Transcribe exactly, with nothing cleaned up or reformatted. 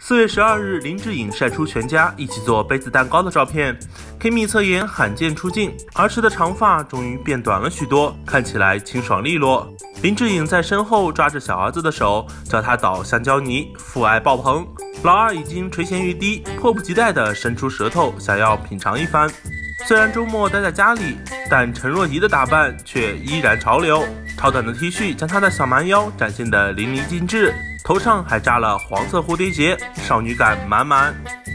四月十二日，林志颖晒出全家一起做杯子蛋糕的照片 ，Kimi 侧颜罕见出镜，儿时的长发终于变短了许多，看起来清爽利落。林志颖在身后抓着小儿子的手，教他捣香蕉泥，父爱爆棚。老二已经垂涎欲滴，迫不及待地伸出舌头，想要品尝一番。虽然周末待在家里，但陈若仪的打扮却依然潮流。超短的 T 恤将她的小蛮腰展现得淋漓尽致，头上还扎了黄色蝴蝶结，少女感满满。